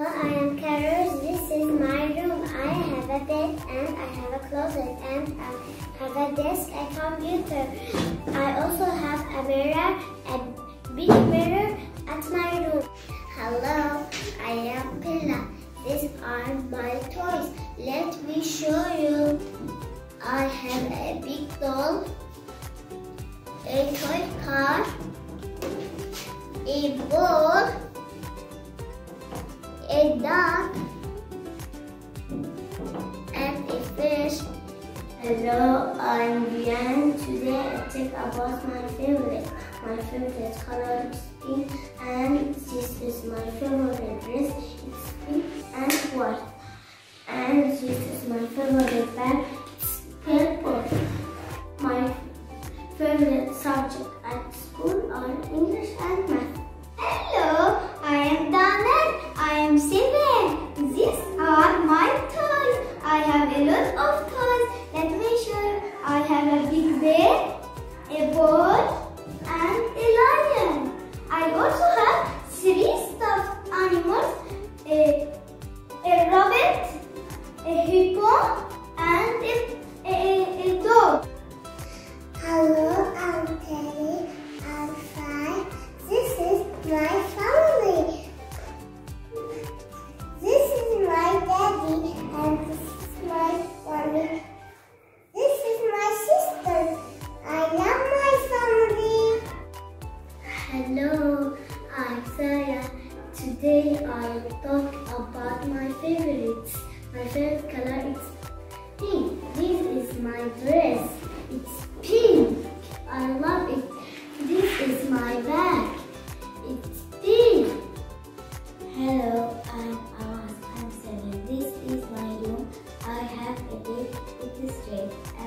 I am Carol. This is my room. I have a bed and I have a closet and I have a desk and computer. I also have a mirror, a big mirror at my room. Hello, I am Pilla. These are my toys. Let me show you. I have a big doll, a toy car, a ball, a dog, and a fish. Hello, I'm Diane. Today I talk about my favorite. My favorite color is pink, and this is my favorite dress. It's pink and white. And this is my favorite bag. It's purple. My favorite subject at school are English and math. Hello, I am Dana. I am 7. These are my toys. I have a lot of toys. Let me show you. I have a big bear, a ball, and a lion. I also have 3 stuffed animals, a rabbit, a hippo, and a dog. Hello, I'm Kelly. I'm 5. This is my family. This is my daddy and this is my mommy. This is my sister. I love my family. Hello, I'm Sarah. Today I will talk about my favorites. My favorite color is pink. This is my dress. It's pink. I love it. This is my bag. It's pink. Hello, I'm Awas. I'm 7. This is my room. I have a bed. It is red.